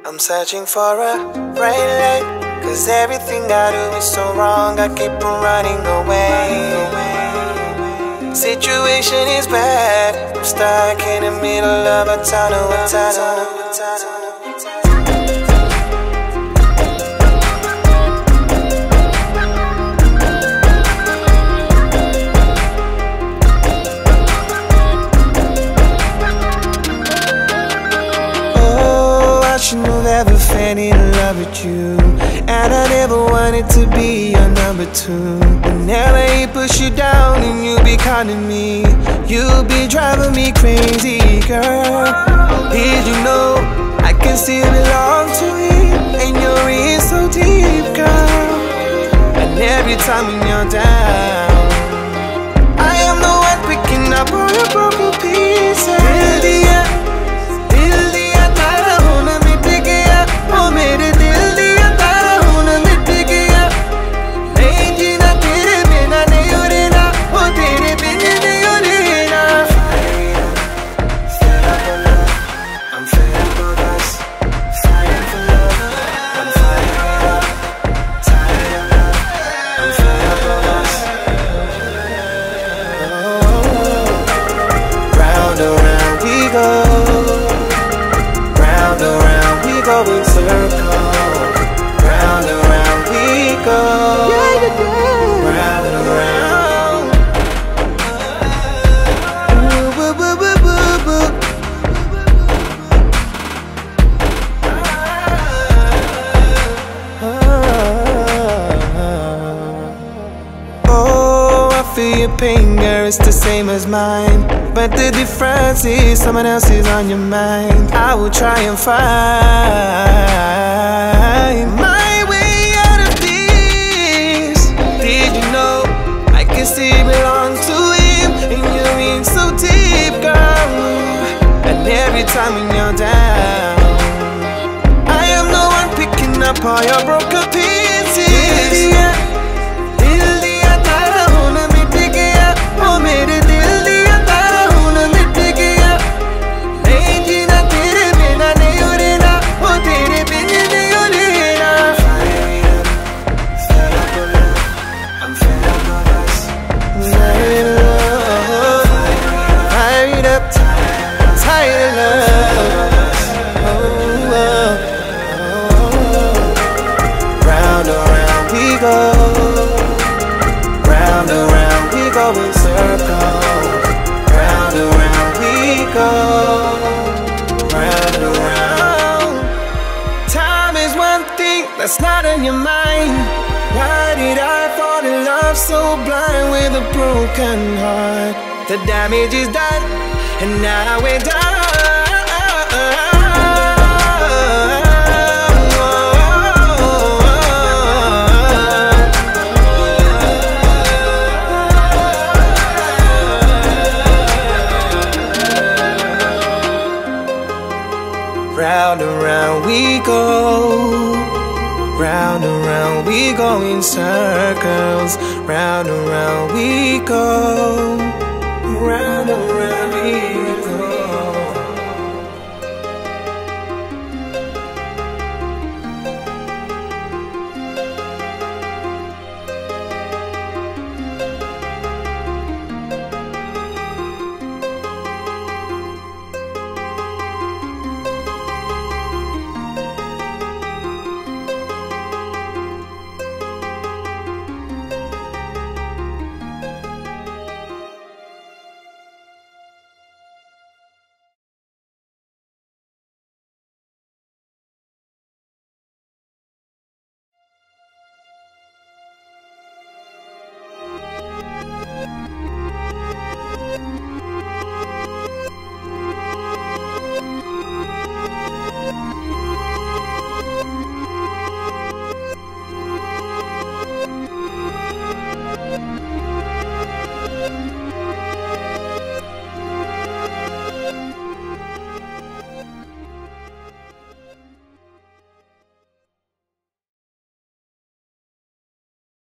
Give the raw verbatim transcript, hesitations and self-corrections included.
I'm searching for a right leg, cause everything I do is so wrong. I keep on running away. Situation is bad, I'm stuck in the middle of a tunnel, a tunnel, a tunnel. I shouldn't have ever fell in love with you, and I never wanted to be your number two. Whenever he push you down and you be calling me, you be driving me crazy, girl. Did you know I can still belong to him, and you're in so deep, girl. And every time when you're down, I am the one picking up all your broken pieces. Till the end, till the end, I wanna be picking up. Oh, mere dil diya tara hoon mit gaya. Nahi jeena tere bina nahi urena. Oh, tere bina nahi urena. Fed up of love, I'm fed up of us. Fighting for love, I'm fighting it up. Tired of love, I'm fed up of us. Oh, round and round we go. Round and round we go in circles. Round and round we go. Round and round. Ooh, boo, boo, boo, boo, boo. Oh, I feel your pain, girl, it's the same as mine. But the difference is someone else is on your mind. I will try and find my way out of this. Did you know I can still belong to him, and you're in so deep, girl. And every time when you're down, I am the one picking up all your broken pieces. Dil diya tara hoon mit gaya. Oh, mere dil diya tara hoon mit gaya. Nahi jeena tere bina nahi urena. Oh, tere bina nahi urena. Fed up of love, I'm fed up of us. Fired up, fired up, tired of love. Oh, oh, oh. Round and round we go. Round and round we go in circles. Round and round we go. Round and round. Time is one thing that's not on your mind. Why did I fall in love so blind with a broken heart? The damage is done, and now we're done. Round and round we go. Round and round we go in circles. Round and round we go. Round and round we go.